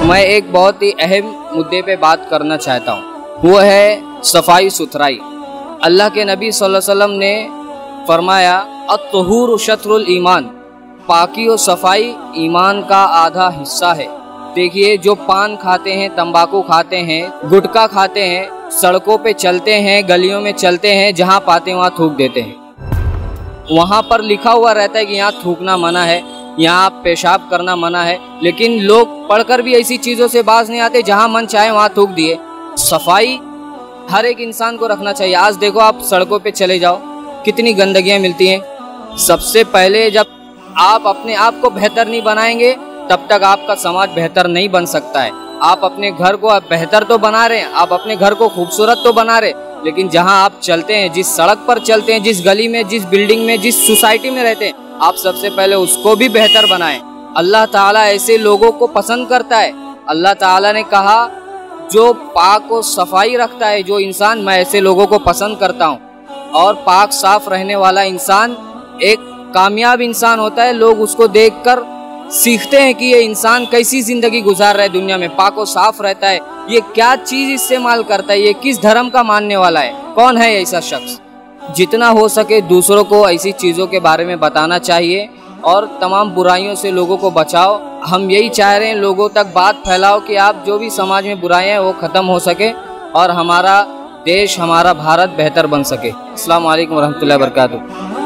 मैं एक बहुत ही अहम मुद्दे पे बात करना चाहता हूँ, वो है सफाई सुथराई। अल्लाह के नबी सल्लल्लाहु अलैहि वसल्लम ने फरमाया, अत्तहूर शत्रुल ईमान, पाकी और सफाई ईमान का आधा हिस्सा है। देखिए, जो पान खाते हैं, तंबाकू खाते हैं, गुटखा खाते हैं, सड़कों पे चलते हैं, गलियों में चलते हैं, जहाँ पाते हैं वहाँ थूक देते हैं। वहाँ पर लिखा हुआ रहता है कि यहाँ थूकना मना है, यहाँ पेशाब करना मना है, लेकिन लोग पढ़कर भी ऐसी चीज़ों से बाज नहीं आते, जहाँ मन चाहे वहाँ थूक दिए। सफाई हर एक इंसान को रखना चाहिए। आज देखो, आप सड़कों पे चले जाओ, कितनी गंदगियाँ मिलती हैं। सबसे पहले जब आप अपने आप को बेहतर नहीं बनाएंगे, तब तक आपका समाज बेहतर नहीं बन सकता है। आप अपने घर को बेहतर तो बना रहे हैं, आप अपने घर को खूबसूरत तो बना रहे, लेकिन जहां आप चलते हैं, जिस सड़क पर चलते हैं, जिस गली में, जिस बिल्डिंग में, जिस सोसाइटी में रहते हैं, आप सबसे पहले उसको भी बेहतर बनाएं। अल्लाह ताला ऐसे लोगों को पसंद करता है। अल्लाह ताला ने कहा, जो पाक और सफाई रखता है जो इंसान, मैं ऐसे लोगों को पसंद करता हूँ। और पाक साफ रहने वाला इंसान एक कामयाब इंसान होता है। लोग उसको देखकर सीखते हैं कि ये इंसान कैसी जिंदगी गुजार रहा है दुनिया में, पाक और साफ रहता है, ये क्या चीज इस्तेमाल करता है, ये किस धर्म का मानने वाला है, कौन है ऐसा शख्स। जितना हो सके दूसरों को ऐसी चीज़ों के बारे में बताना चाहिए और तमाम बुराइयों से लोगों को बचाओ। हम यही चाह रहे हैं, लोगों तक बात फैलाओ कि आप जो भी समाज में बुराइयां हैं वो ख़त्म हो सके और हमारा देश, हमारा भारत बेहतर बन सके। अस्सलाम वालेकुम रहमतुल्लाहि व बरकातुहू।